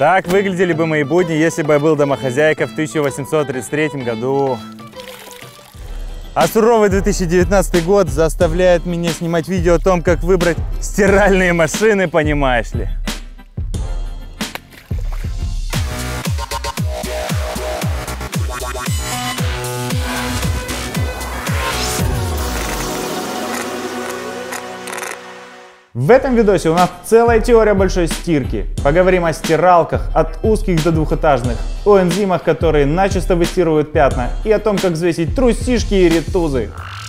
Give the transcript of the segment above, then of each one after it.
Так выглядели бы мои будни, если бы я был домохозяйкой в 1833 году. А суровый 2019 год заставляет меня снимать видео о том, как выбрать стиральные машины, понимаешь ли. В этом видосе у нас целая теория большой стирки. Поговорим о стиралках от узких до двухэтажных, о энзимах, которые начисто выстирывают пятна, и о том, как взвесить трусишки и ритузы.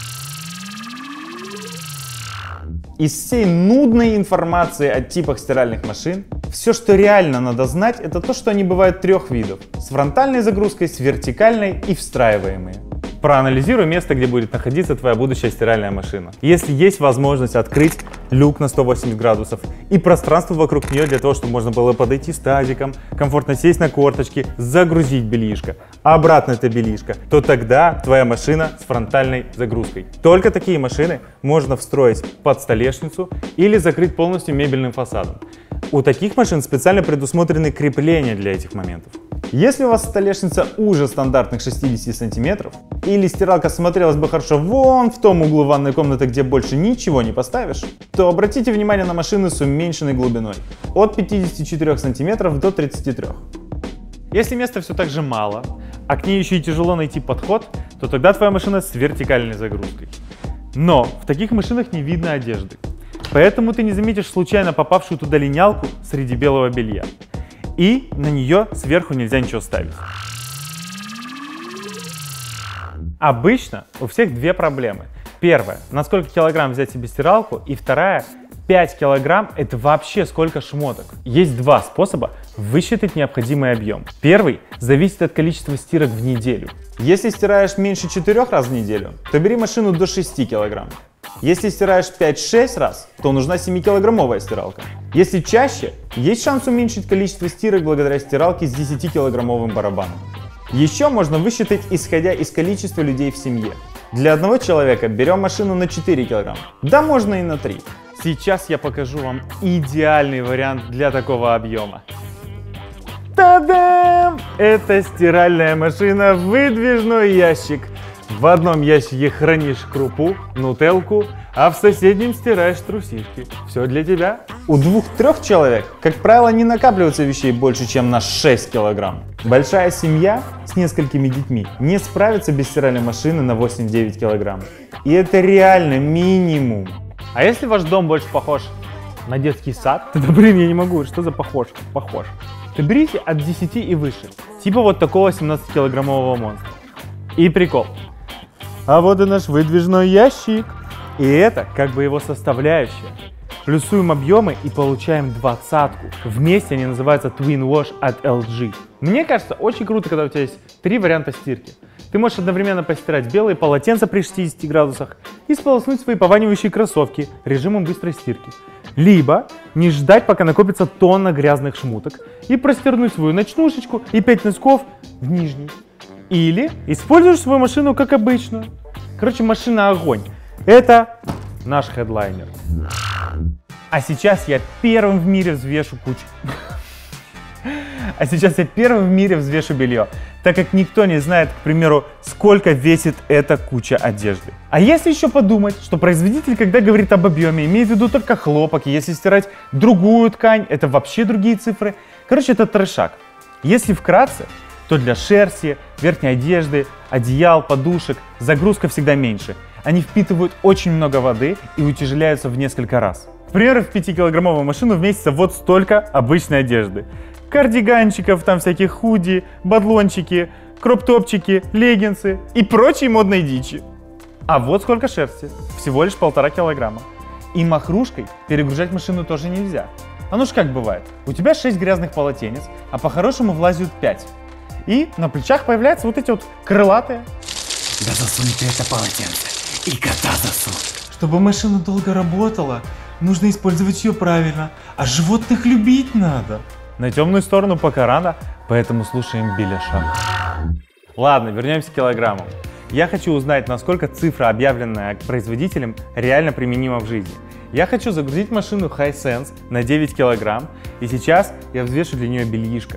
Из всей нудной информации о типах стиральных машин, все, что реально надо знать, это то, что они бывают трех видов. С фронтальной загрузкой, с вертикальной и встраиваемые. Проанализируй место, где будет находиться твоя будущая стиральная машина. Если есть возможность открыть люк на 180 градусов и пространство вокруг нее для того, чтобы можно было подойти с тазиком, комфортно сесть на корточки, загрузить бельишко, а обратно это бельишко, то тогда твоя машина с фронтальной загрузкой. Только такие машины можно встроить под столешницу или закрыть полностью мебельным фасадом. У таких машин специально предусмотрены крепления для этих моментов. Если у вас столешница уже стандартных 60 сантиметров, или стиралка смотрелась бы хорошо вон в том углу ванной комнаты, где больше ничего не поставишь, то обратите внимание на машины с уменьшенной глубиной от 54 сантиметров до 33. Если места все так же мало, а к ней еще и тяжело найти подход, то тогда твоя машина с вертикальной загрузкой. Но в таких машинах не видно одежды, поэтому ты не заметишь случайно попавшую туда линялку среди белого белья. И на нее сверху нельзя ничего ставить. Обычно у всех две проблемы. Первая, на сколько килограмм взять себе стиралку, и вторая, 5 килограмм это вообще сколько шмоток. Есть два способа высчитать необходимый объем. Первый зависит от количества стирок в неделю. Если стираешь меньше 4 раз в неделю, то бери машину до 6 килограмм. Если стираешь 5-6 раз, то нужна 7-килограммовая стиралка. Если чаще, есть шанс уменьшить количество стирок благодаря стиралке с 10-килограммовым барабаном. Еще можно высчитать, исходя из количества людей в семье. Для одного человека берем машину на 4 килограмма, да можно и на 3. Сейчас я покажу вам идеальный вариант для такого объема. Та-дам! Это стиральная машина выдвижной ящик. В одном ящике хранишь крупу, нутелку, а в соседнем стираешь трусишки. Все для тебя. У 2-3 человек, как правило, не накапливается вещей больше, чем на 6 килограмм. Большая семья с несколькими детьми не справится без стиральной машины на 8-9 килограмм. И это реально минимум. А если ваш дом больше похож на детский сад, тогда, блин, я не могу, что за похож, то берите от 10 и выше. Типа вот такого 17-килограммового монстра. И прикол. А вот и наш выдвижной ящик. И это как бы его составляющая. Плюсуем объемы и получаем 20-ку. Вместе они называются Twin Wash от LG. Мне кажется, очень круто, когда у тебя есть 3 варианта стирки. Ты можешь одновременно постирать белые полотенца при 60 градусах и сполоснуть свои пованивающие кроссовки режимом быстрой стирки. Либо не ждать, пока накопится тонна грязных шмуток, и простернуть свою ночнушечку и 5 носков в нижний. Или используешь свою машину как обычную. Короче, машина огонь. Это наш хедлайнер. А сейчас я первым в мире взвешу белье, так как никто не знает, к примеру, сколько весит эта куча одежды. А если еще подумать, что производитель, когда говорит об объеме, имеет в виду только хлопок, и если стирать другую ткань, это вообще другие цифры. Короче, это трешак. Если вкратце, то для шерсти, верхней одежды, одеял, подушек загрузка всегда меньше. Они впитывают очень много воды и утяжеляются в несколько раз. К примеру, в 5-килограммовую машину вместится вот столько обычной одежды. Кардиганчиков, там всяких худи, бадлончики, кроп-топчики, леггинсы и прочей модной дичи. А вот сколько шерсти, всего лишь 1,5 килограмма. И махрушкой перегружать машину тоже нельзя. А ну ж как бывает, у тебя 6 грязных полотенец, а по-хорошему влазят 5. И на плечах появляются вот эти вот крылатые. Да засунь ты это полотенце и кота засунь. Чтобы машина долго работала, нужно использовать ее правильно, а животных любить надо. На темную сторону пока рано, поэтому слушаем Беляша. Ладно, вернемся к килограммам. Я хочу узнать, насколько цифра, объявленная производителем, реально применима в жизни. Я хочу загрузить машину Hisense на 9 килограмм, и сейчас я взвешу для нее бельишко.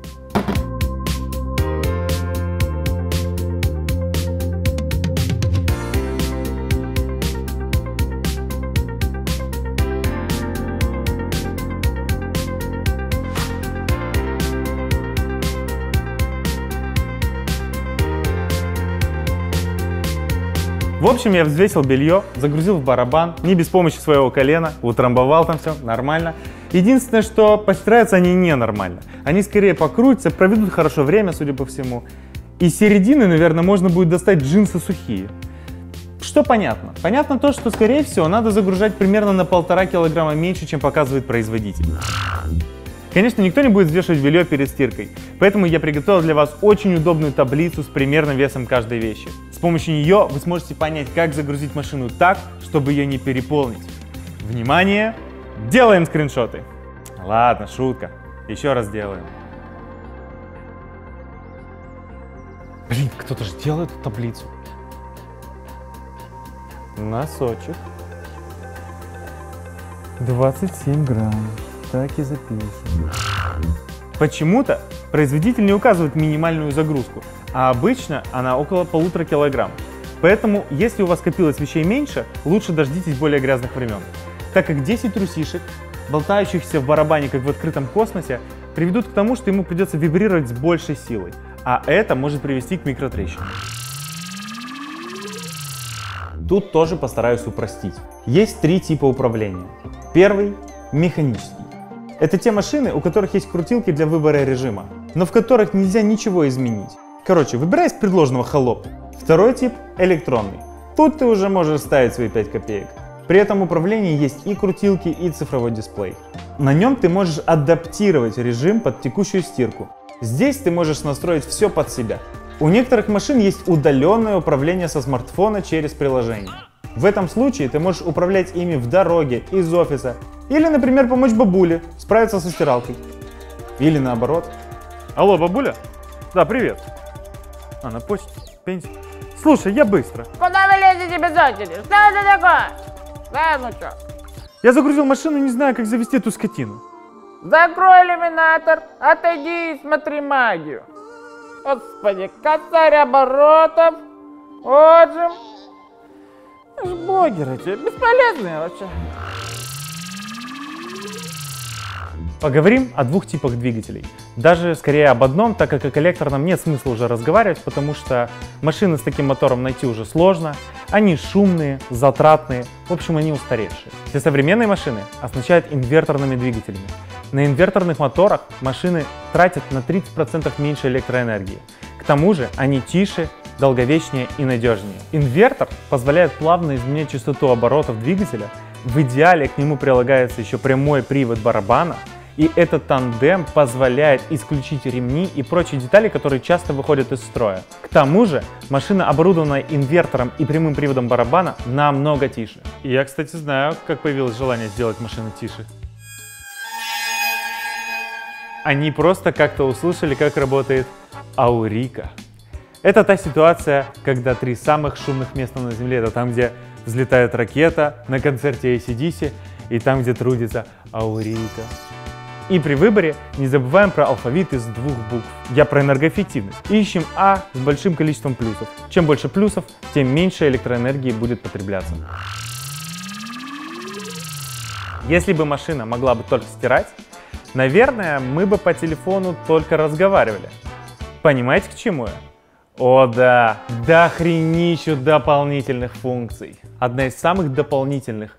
В общем, я взвесил белье, загрузил в барабан, не без помощи своего колена, утрамбовал там все, нормально. Единственное, что постираются они ненормально. Они скорее покрутятся, проведут хорошо время, судя по всему. Из середины, наверное, можно будет достать джинсы сухие. Что понятно? Понятно то, что, скорее всего, надо загружать примерно на 1,5 килограмма меньше, чем показывает производитель. Конечно, никто не будет взвешивать белье перед стиркой, поэтому я приготовил для вас очень удобную таблицу с примерным весом каждой вещи. С помощью нее вы сможете понять, как загрузить машину так, чтобы ее не переполнить. Внимание! Делаем скриншоты! Ладно, шутка. Еще раз делаем. Блин, кто-то же делает эту таблицу. Носочек. 27 грамм. Так и запишем. Почему-то производитель не указывает минимальную загрузку, а обычно она около 1,5 килограмм. Поэтому, если у вас скопилось вещей меньше, лучше дождитесь более грязных времен, так как 10 трусишек, болтающихся в барабане, как в открытом космосе, приведут к тому, что ему придется вибрировать с большей силой, а это может привести к микротрещинам. Тут тоже постараюсь упростить. Есть 3 типа управления. Первый – механический. Это те машины, у которых есть крутилки для выбора режима, но в которых нельзя ничего изменить. Короче, выбирай из предложенного холоп. Второй тип – электронный. Тут ты уже можешь ставить свои 5 копеек. При этом управлении есть и крутилки, и цифровой дисплей. На нем ты можешь адаптировать режим под текущую стирку. Здесь ты можешь настроить все под себя. У некоторых машин есть удаленное управление со смартфона через приложение. В этом случае ты можешь управлять ими в дороге, из офиса, или, например, помочь бабуле справиться со стиралкой. Или наоборот. Алло, бабуля? Да, привет. А, на почте? Пенсия? Слушай, я быстро. Куда вы лезете без очереди? Что это такое? Да, ну чё? Я загрузил машину, не знаю, как завести эту скотину. Закрой иллюминатор, отойди и смотри магию. Господи, косарь оборотов, отжим. Это ж блогеры эти, бесполезные вообще. Поговорим о 2 типах двигателей. Даже скорее об одном, так как о коллекторном нет смысла уже разговаривать, потому что машины с таким мотором найти уже сложно. Они шумные, затратные, в общем, они устаревшие. Все современные машины оснащают инверторными двигателями. На инверторных моторах машины тратят на 30% меньше электроэнергии. К тому же они тише, долговечнее и надежнее. Инвертор позволяет плавно изменять частоту оборотов двигателя. В идеале к нему прилагается еще прямой привод барабана. И этот тандем позволяет исключить ремни и прочие детали, которые часто выходят из строя. К тому же машина, оборудованная инвертором и прямым приводом барабана, намного тише. И я, кстати, знаю, как появилось желание сделать машину тише. Они просто как-то услышали, как работает аурика. Это та ситуация, когда 3 самых шумных места на Земле — это там, где взлетает ракета, на концерте AC/DC, и там, где трудится аурика. И при выборе не забываем про алфавит из 2 букв. Я про энергоэффективность. Ищем А с большим количеством плюсов. Чем больше плюсов, тем меньше электроэнергии будет потребляться. Если бы машина могла бы только стирать, наверное, мы бы по телефону только разговаривали. Понимаете, к чему я? О да, дохренищу дополнительных функций. Одна из самых дополнительных.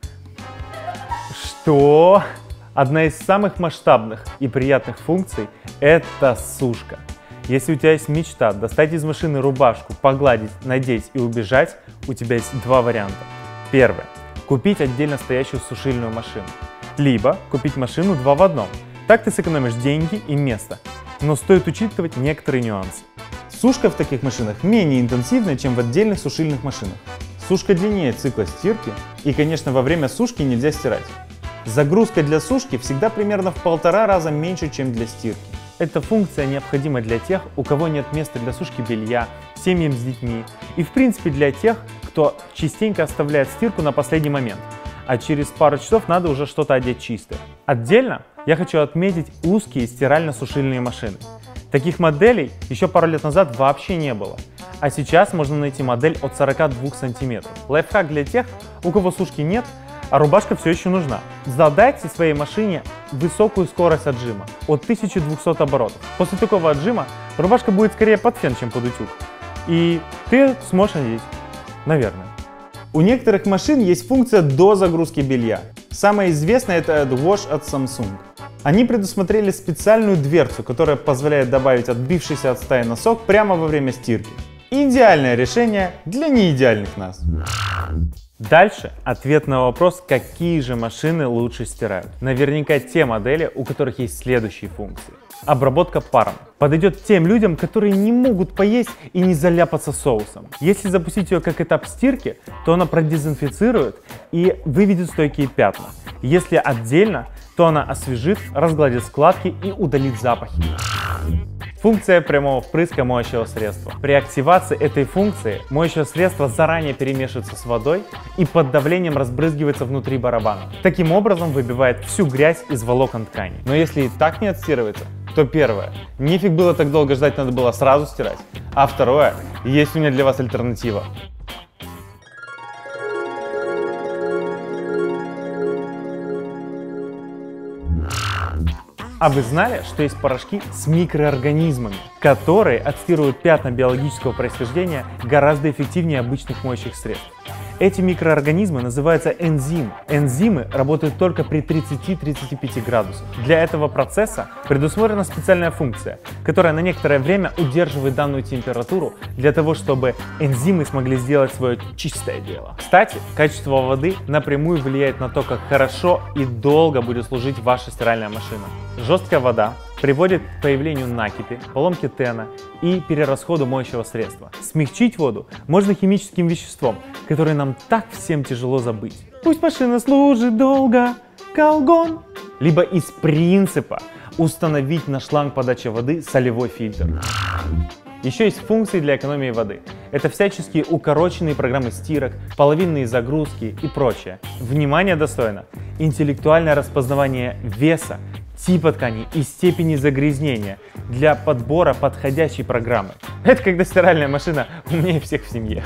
Что? Одна из самых масштабных и приятных функций – это сушка. Если у тебя есть мечта достать из машины рубашку, погладить, надеть и убежать, у тебя есть 2 варианта. Первый – купить отдельно стоящую сушильную машину. Либо купить машину 2 в 1. Так ты сэкономишь деньги и место. Но стоит учитывать некоторые нюансы. Сушка в таких машинах менее интенсивная, чем в отдельных сушильных машинах. Сушка длиннее цикла стирки, и, конечно, во время сушки нельзя стирать. Загрузка для сушки всегда примерно в 1,5 раза меньше, чем для стирки. Эта функция необходима для тех, у кого нет места для сушки белья, семьям с детьми и, в принципе, для тех, кто частенько оставляет стирку на последний момент. а через пару часов надо уже что-то одеть чистое. Отдельно я хочу отметить узкие стирально-сушильные машины. Таких моделей еще пару лет назад вообще не было, а сейчас можно найти модель от 42 сантиметров. Лайфхак для тех, у кого сушки нет, а рубашка все еще нужна. Задайте своей машине высокую скорость отжима от 1200 оборотов. После такого отжима рубашка будет скорее под фен, чем под утюг. И ты сможешь надеть. Наверное. У некоторых машин есть функция до загрузки белья. Самая известная — это AdWash от Samsung. Они предусмотрели специальную дверцу, которая позволяет добавить отбившийся от стаи носок прямо во время стирки. Идеальное решение для неидеальных нас. Дальше ответ на вопрос, какие же машины лучше стирают. Наверняка те модели, у которых есть следующие функции. Обработка паром. Подойдет тем людям, которые не могут поесть и не заляпаться соусом. Если запустить ее как этап стирки, то она продезинфицирует и выведет стойкие пятна. Если отдельно, то она освежит, разгладит складки и удалит запахи. Функция прямого впрыска моющего средства. При активации этой функции моющее средство заранее перемешивается с водой и под давлением разбрызгивается внутри барабана. Таким образом выбивает всю грязь из волокон ткани. Но если и так не отстирывается, то первое, нефиг было так долго ждать, надо было сразу стирать. А второе, есть у меня для вас альтернатива. А вы знали, что есть порошки с микроорганизмами, которые отстирывают пятна биологического происхождения гораздо эффективнее обычных моющих средств? Эти микроорганизмы называются энзимы. Энзимы работают только при 30-35 градусах. Для этого процесса предусмотрена специальная функция, которая на некоторое время удерживает данную температуру для того, чтобы энзимы смогли сделать свое чистое дело. Кстати, качество воды напрямую влияет на то, как хорошо и долго будет служить ваша стиральная машина. Жесткая вода приводит к появлению накипи, поломке тена и перерасходу моющего средства. Смягчить воду можно химическим веществом, которое нам так всем тяжело забыть. Пусть машина служит долго, колгон. Либо из принципа установить на шланг подачи воды солевой фильтр. Еще есть функции для экономии воды. Это всяческие укороченные программы стирок, половинные загрузки и прочее. Внимание достойно интеллектуальное распознавание веса, типа ткани и степени загрязнения для подбора подходящей программы. Это когда стиральная машина умнее всех в семье.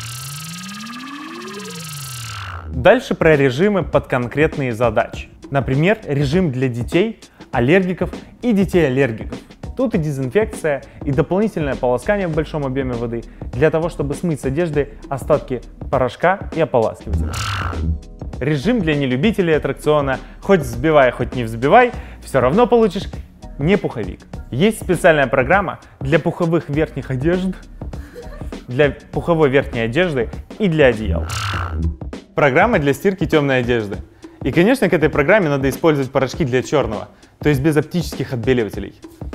Дальше про режимы под конкретные задачи. Например, режим для детей, аллергиков и детей-аллергиков. Тут и дезинфекция, и дополнительное полоскание в большом объеме воды для того, чтобы смыть с одежды остатки порошка и ополаскивателя. Режим для нелюбителей аттракциона. Хоть взбивай, хоть не взбивай, все равно получишь не пуховик. Есть специальная программа для пуховых верхних одежд, для пуховой верхней одежды и для одеял. Программа для стирки темной одежды. И, конечно, к этой программе надо использовать порошки для черного, то есть без оптических отбеливателей.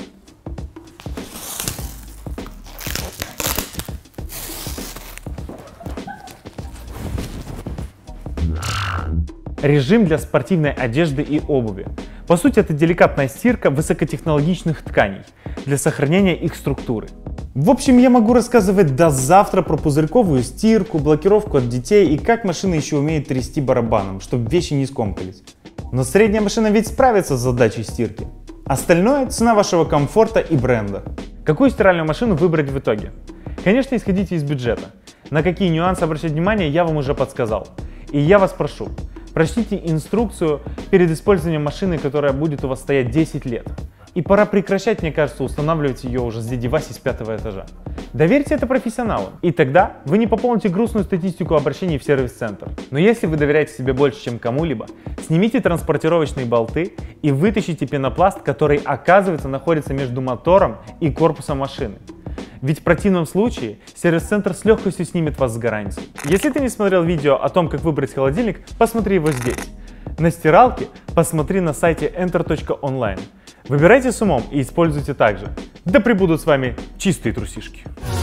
Режим для спортивной одежды и обуви. По сути, это деликатная стирка высокотехнологичных тканей для сохранения их структуры. В общем, я могу рассказывать до завтра про пузырьковую стирку, блокировку от детей и как машина еще умеет трясти барабаном, чтобы вещи не скомкались. Но средняя машина ведь справится с задачей стирки. Остальное — цена вашего комфорта и бренда. Какую стиральную машину выбрать в итоге? Конечно, исходите из бюджета. На какие нюансы обращать внимание, я вам уже подсказал. И я вас прошу, прочтите инструкцию перед использованием машины, которая будет у вас стоять 10 лет. И пора прекращать, мне кажется, устанавливать ее уже с дяди Васи с 5-го этажа. Доверьте это профессионалам, и тогда вы не пополните грустную статистику обращений в сервис-центр. Но если вы доверяете себе больше, чем кому-либо, снимите транспортировочные болты и вытащите пенопласт, который, оказывается, находится между мотором и корпусом машины. Ведь в противном случае сервис-центр с легкостью снимет вас с гарантии. Если ты не смотрел видео о том, как выбрать холодильник, посмотри его здесь. На стиралке посмотри на сайте enter.online. Выбирайте с умом и используйте также. Да пребудут с вами чистые трусишки.